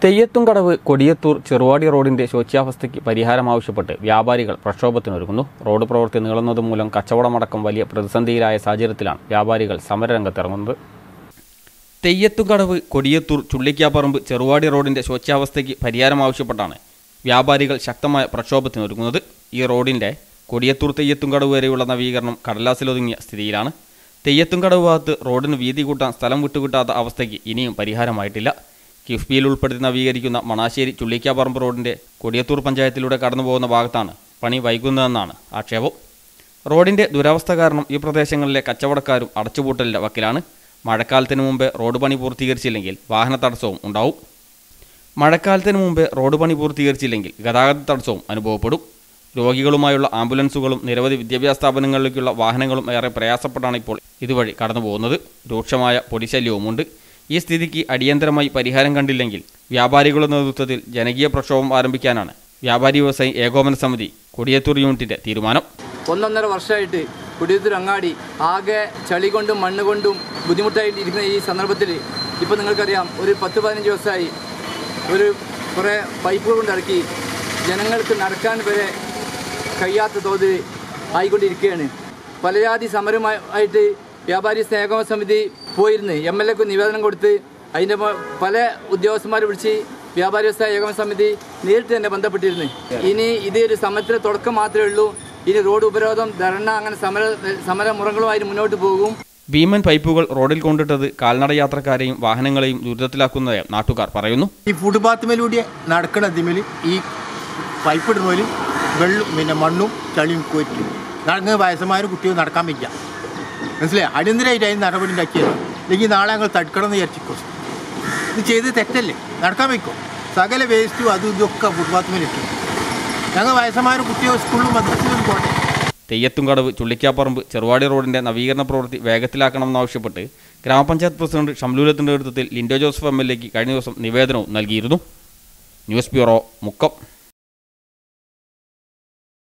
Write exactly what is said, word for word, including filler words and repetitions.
തെയ്യത്തുംകടവ് കൊടിയത്തൂർ ചെറുവാടി റോഡിന്റെ ശോച്യാവസ്ഥയ്ക്ക് പരിഹാരം ആവശ്യപ്പെട്ട് വ്യാപാരികൾ പ്രക്ഷോഭത്തിനൊരുങ്ങുന്നു. റോഡ് പ്രവൃത്തി നീളുന്നത് മൂലം കച്ചവടമടക്കം വലിയ പ്രതിസന്ധിയിലായ സാഹചര്യത്തിലാണ് വ്യാപാരികൾ സമരരംഗത്തിറങ്ങുന്നത്. തെയ്യത്തുംകടവ് കൊടിയത്തൂർ ചുള്ളിക്കാപ്പറമ്പ് ചെറുവാടി റോഡിന്റെ ശോച്യാവസ്ഥയ്ക്ക് പരിഹാരം ആവശ്യപ്പെട്ടാണ് വ്യാപാരികൾ ശക്തമായ പ്രക്ഷോഭത്തിനൊരുങ്ങുന്നത്. ഈ റോഡിന്റെ കൊടിയത്തൂർ തെയ്യത്തുംകടവ് വരെയുള്ള നവീകരണം കടലാസിലൊതുങ്ങിയ സ്ഥിതിയിലാണ്. തെയ്യത്തുംകടവ് ഭാഗത്ത് റോഡിന് വീതി കൂട്ടാൻ സ്ഥലം വിട്ടുകിട്ടാത്ത അവസ്ഥയ്ക്ക് ഇനിയും പരിഹാരമായിട്ടില്ല. കിഫ്ബിയിൽ ഉൾപ്പെടുത്തി നവീകരിക്കുന്ന മണാശ്ശേരി ചുള്ളിക്കാപ്പറമ്പ് റോഡിന്റെ കൊടിയത്തൂർ പഞ്ചായത്തിലൂടെ കടന്നുപോകുന്ന ഭാഗത്താണ് പണി വൈകുന്നതെന്നാണ് ആക്ഷേപം. റോഡിന്റെ ദുരവസ്ഥ കാരണം ഈ പ്രദേശങ്ങളിലെ കച്ചവടക്കാരും അടച്ചുപൂട്ടലിന്റെ വക്കിലാണ്. മഴക്കാലത്തിന് മുമ്പേ റോഡ് പണി പൂർത്തീകരിച്ചില്ലെങ്കിൽ വാഹന തടസ്സവും ഉണ്ടാവും. മഴക്കാലത്തിന് മുമ്പേ റോഡ് പണി പൂർത്തീകരിച്ചില്ലെങ്കിൽ ഗതാഗത തടസ്സവും അനുഭവപ്പെടും. രോഗികളുമായുള്ള ആംബുലൻസുകളും നിരവധി വിദ്യാഭ്യാസ സ്ഥാപനങ്ങളിലേക്കുള്ള വാഹനങ്ങളും ഏറെ പ്രയാസപ്പെട്ടാണ് ഇപ്പോൾ ഇതുവഴി കടന്നുപോകുന്നത്. രൂക്ഷമായ പൊടിശല്യവുമുണ്ട്. ഈ സ്ഥിതിക്ക് അടിയന്തരമായി പരിഹാരം കണ്ടില്ലെങ്കിൽ വ്യാപാരികളുടെ നേതൃത്വത്തിൽ ജനകീയ പ്രക്ഷോഭം ആരംഭിക്കാനാണ് വ്യാപാരി വ്യവസായി ഏകോപന സമിതി കൊടിയത്തൂർ യൂണിറ്റിന്റെ തീരുമാനം. ഒന്നൊന്നര വർഷമായിട്ട് കൊടിയത്തൂർ അങ്ങാടി ആകെ ചളി കൊണ്ടും മണ്ണ് കൊണ്ടും ബുദ്ധിമുട്ടായിട്ട് ഇരിക്കുന്ന ഈ സന്ദർഭത്തിൽ ഇപ്പോൾ നിങ്ങൾക്കറിയാം, ഒരു പത്ത് പതിനഞ്ച് ദിവസമായി ഒരു കുറേ പൈപ്പുകൾ കൊണ്ടിറക്കി ജനങ്ങൾക്ക് നടക്കാൻ വരെ കഴിയാത്ത തോത് ആയിക്കൊണ്ടിരിക്കുകയാണ്. പലജാതി സമരമായിട്ട് വ്യാപാരി സ്നേഹ സമിതി പോയിരുന്ന് എം എൽ എക്ക് നിവേദനം കൊടുത്ത് അതിൻ്റെ പല ഉദ്യോഗസ്ഥന്മാരെ വിളിച്ച് വ്യാപാരി വ്യവസായ ഏകോപന സമിതി നേരിട്ട് തന്നെ ബന്ധപ്പെട്ടിരുന്നു. ഇനി ഇത് ഒരു സമരത്തിൻ്റെ തുടക്കം മാത്രമേ ഉള്ളൂ. ഇനി റോഡ് ഉപരോധം, ധർണ, അങ്ങനെ സമര സമരമുറകളുമായി മുന്നോട്ട് പോകും. ഭീമൻ പൈപ്പുകൾ റോഡിൽ കൊണ്ടിട്ടത് കാൽനട യാത്രക്കാരെയും വാഹനങ്ങളെയും ദുരിതത്തിലാക്കുന്നതായി നാട്ടുകാർ പറയുന്നു. ഈ ഫുട്പാത്തുമേലൂടെ നടക്കണതിമേൽ ഈ പൈപ്പ് ഇടുന്നതിൽ വെള്ളം പിന്നെ മണ്ണും ചളിയും കോറ്റും നടക്കുന്ന വയസ്സന്മാരും കുട്ടികളും നടക്കാൻ പറ്റില്ല. മനസ്സിലായി? അടിയന്തരമായിട്ട് അതിന് നടപടി ഉണ്ടാക്കിയത്. അല്ലെങ്കിൽ നാളെ ഞങ്ങൾ തടുക്കണം എന്ന് വിചാരിച്ചിക്കോ. ഇത് ചെയ്ത് തെറ്റല്ലേ? നടക്കാൻ വയ്ക്കോ? സകല വേസ്റ്റും അതും ഇതൊക്കെ ഫുട്പാത്തുമേലിട്ടു. ഞങ്ങൾ വയസ്സന്മാരും കുട്ടികളും സ്കൂളിലും മദ്രസയിലും പോട്ടെ. തെയ്യത്തുംകടവ് ചുള്ളിക്കാപ്പറമ്പ് ചെറുവാടി റോഡിന്റെ നവീകരണ പ്രവൃത്തി വേഗത്തിലാക്കണമെന്നാവശ്യപ്പെട്ട് ഗ്രാമപഞ്ചായത്ത് പ്രസിഡന്റ് ഷംലൂലത്തിന്റെ നേതൃത്വത്തിൽ ലിൻഡോ ജോസഫ് എം എൽ എക്ക് കഴിഞ്ഞ ദിവസം നിവേദനവും നൽകിയിരുന്നു. News bureau, Mukkam.